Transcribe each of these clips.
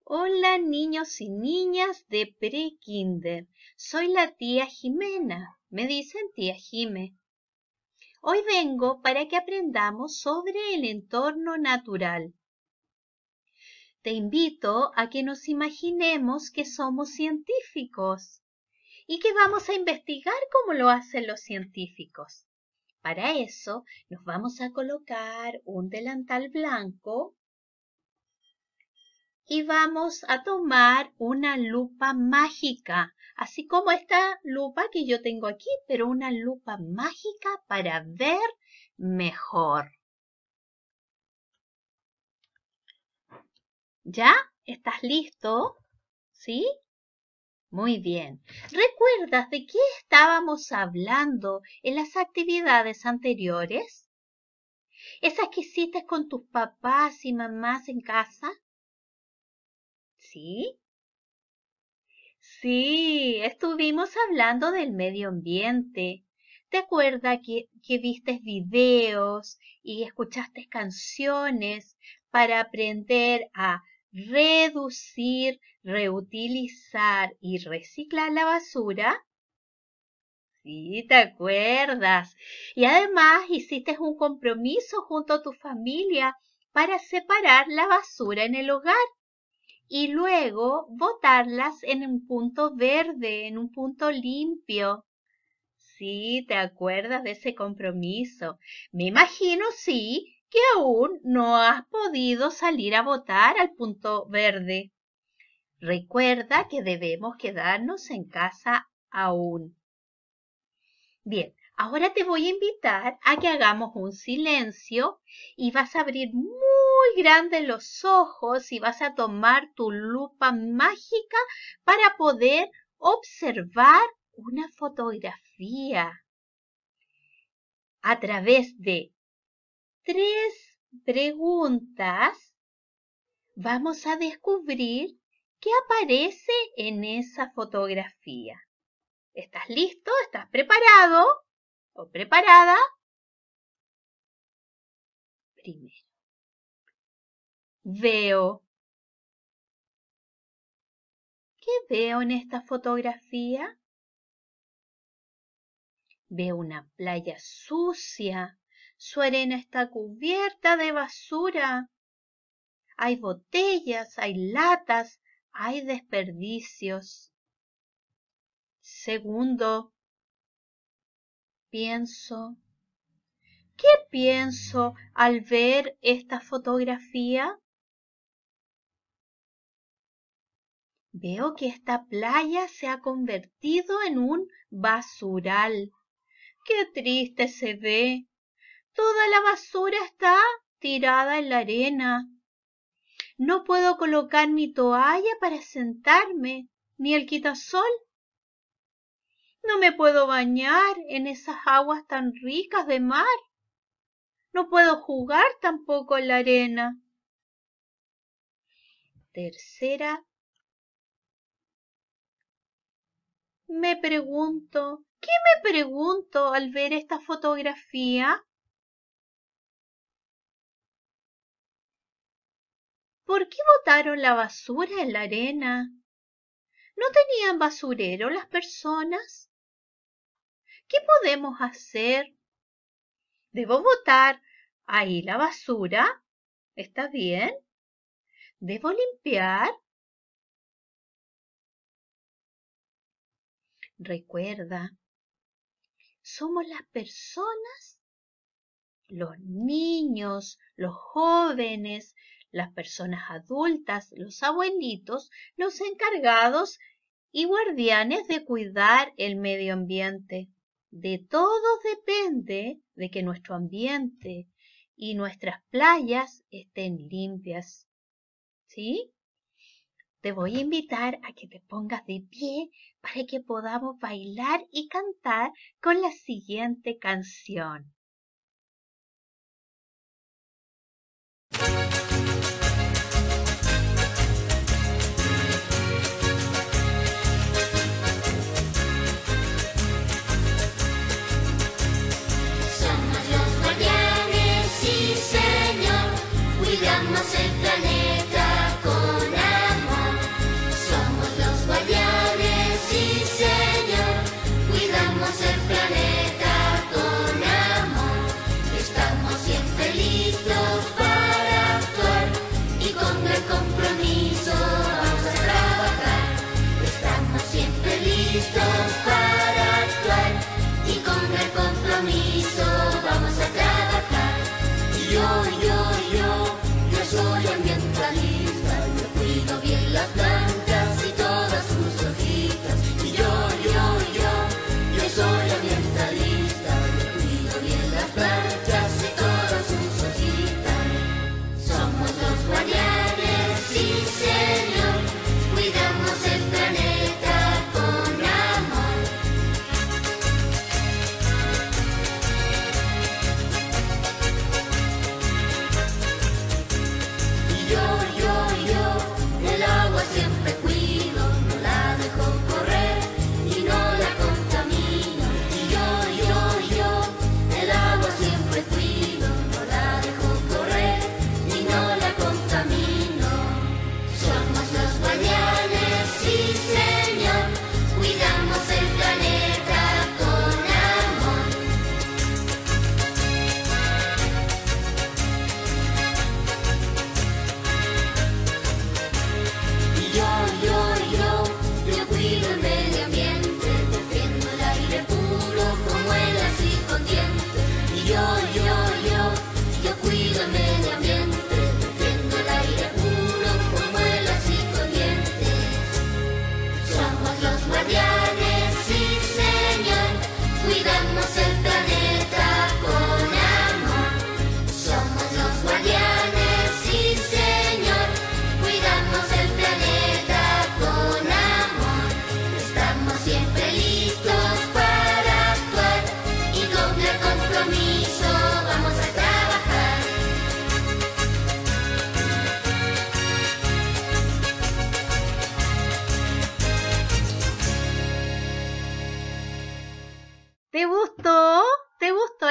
Hola niños y niñas de pre-kinder. Soy la tía Jimena. Me dicen tía Jime. Hoy vengo para que aprendamos sobre el entorno natural. Te invito a que nos imaginemos que somos científicos y que vamos a investigar cómo lo hacen los científicos. Para eso nos vamos a colocar un delantal blanco y vamos a tomar una lupa mágica, así como esta lupa que yo tengo aquí, pero una lupa mágica para ver mejor. ¿Ya? ¿Estás listo? ¿Sí? Muy bien. ¿Recuerdas de qué estábamos hablando en las actividades anteriores? ¿Esas que hiciste con tus papás y mamás en casa? ¿Sí? Sí, estuvimos hablando del medio ambiente. ¿Te acuerdas que viste videos y escuchaste canciones para aprender a reducir, reutilizar y reciclar la basura? Sí, te acuerdas. Y además hiciste un compromiso junto a tu familia para separar la basura en el hogar y luego botarlas en un punto verde, en un punto limpio. Sí, ¿te acuerdas de ese compromiso? Me imagino, sí, que aún no has podido salir a botar al punto verde. Recuerda que debemos quedarnos en casa aún. Bien, ahora te voy a invitar a que hagamos un silencio y vas a abrir muy grandes los ojos y vas a tomar tu lupa mágica para poder observar una fotografía. A través de 3 preguntas vamos a descubrir qué aparece en esa fotografía. ¿Estás listo? ¿Estás preparado o preparada? Primero, veo. ¿Qué veo en esta fotografía? Veo una playa sucia. Su arena está cubierta de basura. Hay botellas, hay latas, hay desperdicios. Segundo, pienso. ¿Qué pienso al ver esta fotografía? Veo que esta playa se ha convertido en un basural. ¡Qué triste se ve! Toda la basura está tirada en la arena. No puedo colocar mi toalla para sentarme, ni el quitasol. No me puedo bañar en esas aguas tan ricas de mar. No puedo jugar tampoco en la arena. Tercera, ¿qué me pregunto al ver esta fotografía? ¿Por qué botaron la basura en la arena? ¿No tenían basurero las personas? ¿Qué podemos hacer? ¿Debo botar ahí la basura? ¿Está bien? ¿Debo limpiar? Recuerda, somos las personas, los niños, los jóvenes, las personas adultas, los abuelitos, los encargados y guardianes de cuidar el medio ambiente. De todos depende de que nuestro ambiente y nuestras playas estén limpias. ¿Sí? Te voy a invitar a que te pongas de pie para que podamos bailar y cantar con la siguiente canción. Somos los guardianes, sí señor, cuidamos el planeta con amor.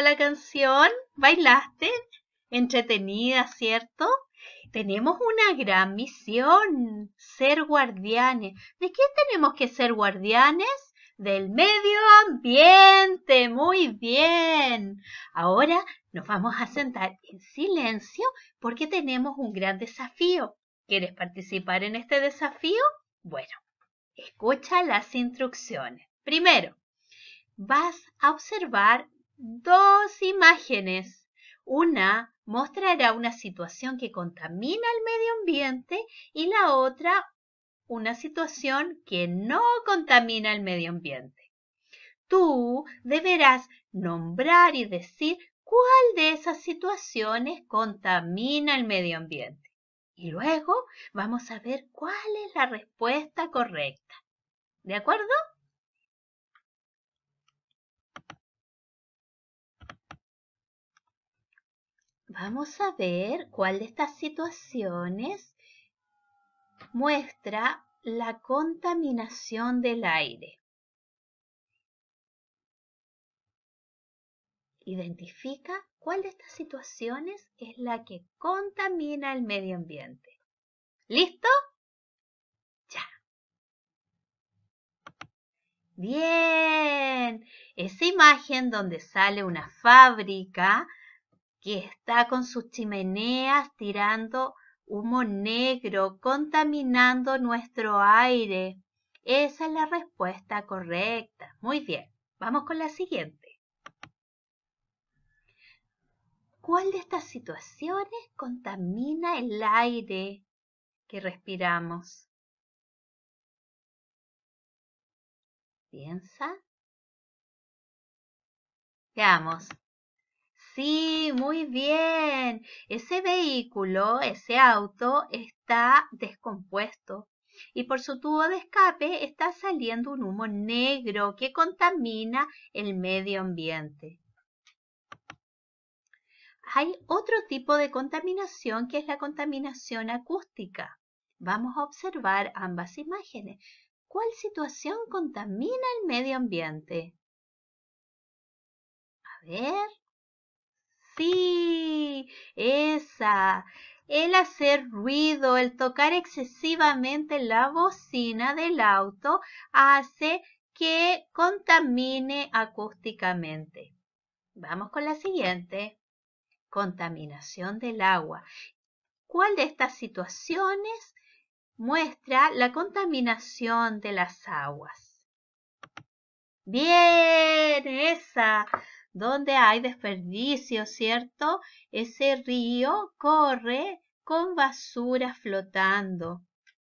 la canción? ¿Bailaste? Entretenida, ¿cierto? Tenemos una gran misión, ser guardianes. ¿De qué tenemos que ser guardianes? Del medio ambiente. Muy bien. Ahora nos vamos a sentar en silencio porque tenemos un gran desafío. ¿Quieres participar en este desafío? Bueno, escucha las instrucciones. Primero, vas a observar dos imágenes. Una mostrará una situación que contamina el medio ambiente y la otra una situación que no contamina el medio ambiente. Tú deberás nombrar y decir cuál de esas situaciones contamina el medio ambiente. Y luego vamos a ver cuál es la respuesta correcta. ¿De acuerdo? Vamos a ver cuál de estas situaciones muestra la contaminación del aire. Identifica cuál de estas situaciones es la que contamina el medio ambiente. ¿Listo? Ya. Bien. Esa imagen donde sale una fábrica que está con sus chimeneas tirando humo negro, contaminando nuestro aire. Esa es la respuesta correcta. Muy bien. Vamos con la siguiente. ¿Cuál de estas situaciones contamina el aire que respiramos? ¿Piensa? Veamos. Sí, muy bien. Ese vehículo, ese auto, está descompuesto y por su tubo de escape está saliendo un humo negro que contamina el medio ambiente. Hay otro tipo de contaminación que es la contaminación acústica. Vamos a observar ambas imágenes. ¿Cuál situación contamina el medio ambiente? A ver. Sí, esa. El hacer ruido, el tocar excesivamente la bocina del auto hace que contamine acústicamente. Vamos con la siguiente. Contaminación del agua. ¿Cuál de estas situaciones muestra la contaminación de las aguas? Bien, esa. Donde hay desperdicio, ¿cierto? Ese río corre con basura flotando.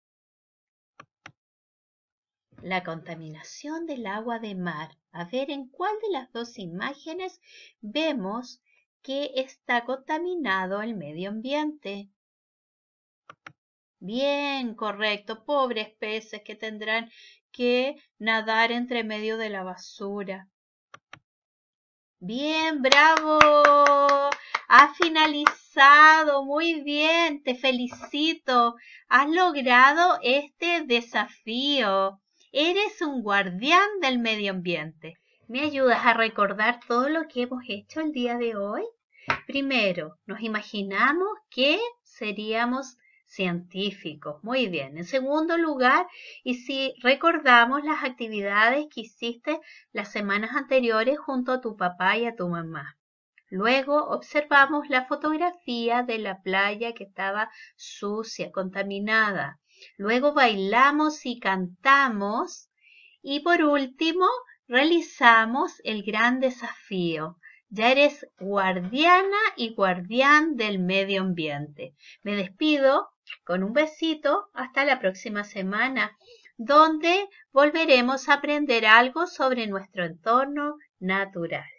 La contaminación del agua de mar. A ver en cuál de las dos imágenes vemos que está contaminado el medio ambiente. Bien, correcto. Pobres peces que tendrán que nadar entre medio de la basura. Bien, bravo. Has finalizado. Muy bien, te felicito. Has logrado este desafío. Eres un guardián del medio ambiente. ¿Me ayudas a recordar todo lo que hemos hecho el día de hoy? Primero, nos imaginamos que seríamos científicos. Muy bien. En segundo lugar, y si recordamos las actividades que hiciste las semanas anteriores junto a tu papá y a tu mamá. Luego observamos la fotografía de la playa que estaba sucia, contaminada. Luego bailamos y cantamos. Y por último, realizamos el gran desafío. Ya eres guardiana y guardián del medio ambiente. Me despido con un besito hasta la próxima semana, donde volveremos a aprender algo sobre nuestro entorno natural.